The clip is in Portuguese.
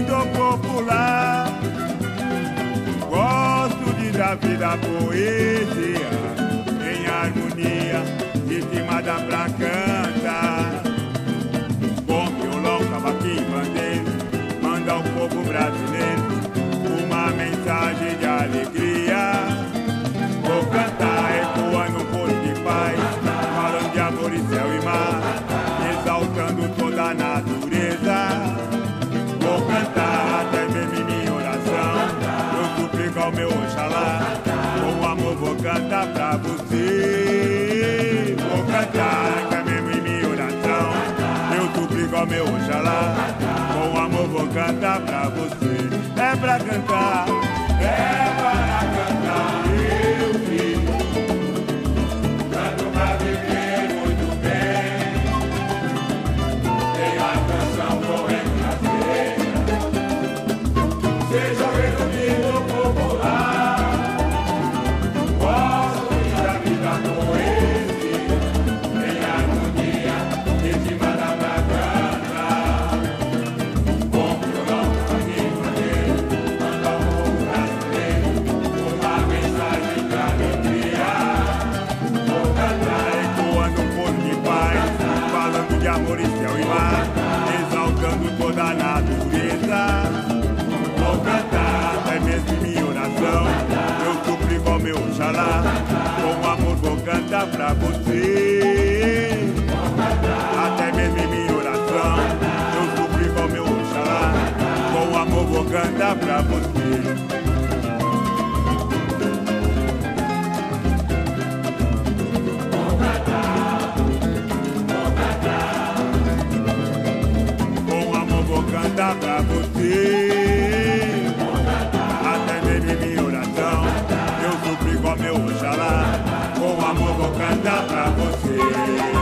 ouvido popular. Gosto de dar vida à poesia, em harmonia, ritmada pra cantar. Com violão, cavaquinho, bandeira, manda ao povo brasileiro uma mensagem de alegria. Vou cantar ecoando um coro de paz, falando de amor e céu e mar, exaltando toda a natureza. Vou cantar até mesmo em minha oração, eu suplico ao meu Oxalá, com amor vou cantar pra você. Vou cantar até mesmo em minha oração, eu suplico ao meu Oxalá, com amor vou cantar pra você. É pra cantar, é para cantar, meu filho. Canto pra viver muito bem, tenho a canção correndo na veia. Seja resumido popular, gosto da vida poesia, em harmonia, ritmada pra cantar. Com violão, cavaquinho, bandeira, manda ao povo brasileiro uma mensagem de alegria. Vou cantar ecoando um coro de paz, falando de amor e céu e mar, exaltando toda a natureza. Vou cantar até mesmo em minha oração, eu suplico ao meu Oxalá, com amor vou cantar pra você. Até mesmo em minha oração, eu suplico ao meu Oxalá, com amor vou cantar pra você. Com amor vou cantar pra você. Até mesmo em minha oração, eu suplico ao meu Oxalá, com amor vou cantar pra você.